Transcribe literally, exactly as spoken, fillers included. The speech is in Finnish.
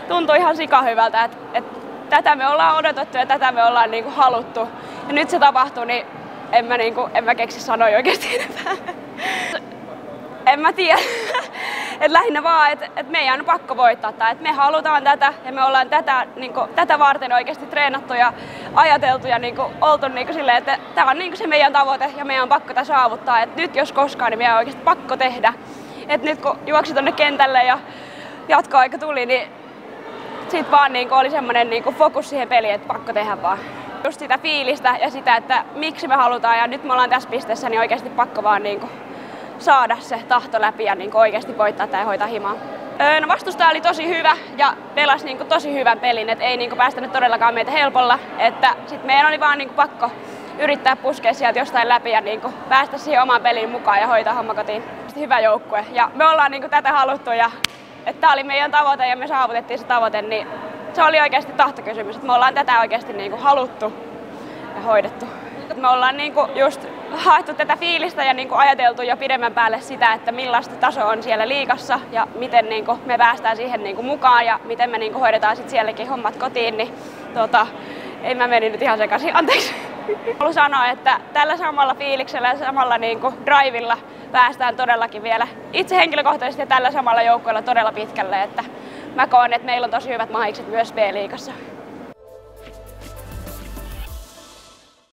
tuntui ihan sikahyvältä, että et, tätä me ollaan odotettu ja tätä me ollaan niinku haluttu. Ja nyt se tapahtui, niin en mä, niinku, en mä keksi sanoja oikeasti enempää. En mä tiedä. Et lähinnä vaan, että et meidän on pakko voittaa tää. Et me halutaan tätä ja me ollaan tätä, niinku, tätä varten oikeasti treenattu ja ajateltu ja niinku, oltu niinku silleen, että tää on niinku se meidän tavoite ja meidän on pakko tää saavuttaa. Et nyt jos koskaan, niin meidän on oikeasti pakko tehdä. Et nyt kun juoksi tonne kentälle ja jatkoaika tuli, niin sit vaan niinku oli semmonen niinku fokus siihen peliin, että pakko tehdä vaan. Just sitä fiilistä ja sitä, että miksi me halutaan ja nyt me ollaan tässä pisteessä, niin oikeasti pakko vaan niinku saada se tahto läpi ja niinku oikeasti voittaa tai hoitaa himaa. Öö, no vastustaja oli tosi hyvä ja pelasi niinku tosi hyvän pelin, et ei niinku päästänyt todellakaan meitä helpolla. Että sit meidän oli vaan niinku pakko yrittää puskea sieltä jostain läpi ja niinku päästä siihen omaan peliin mukaan ja hoitaa homma kotiin. Hyvä joukkue ja me ollaan niinku tätä haluttu ja että tää oli meidän tavoite ja me saavutettiin se tavoite, niin se oli oikeasti tahtokysymys. Että me ollaan tätä oikeasti niinku haluttu ja hoidettu. Me ollaan niinku just haettu tätä fiilistä ja niinku ajateltu jo pidemmän päälle sitä, että millaista taso on siellä liigassa ja miten niinku me päästään siihen niinku mukaan ja miten me niinku hoidetaan sit sielläkin hommat kotiin. Niin, tota, ei mä meni nyt ihan sekaisin, anteeksi. Haluan sanoa, että tällä samalla fiiliksellä ja samalla niinku drivilla päästään todellakin vielä itse henkilökohtaisesti ja tällä samalla joukkueella todella pitkälle. Että mä koen, että meillä on tosi hyvät mahikset myös B-liigassa.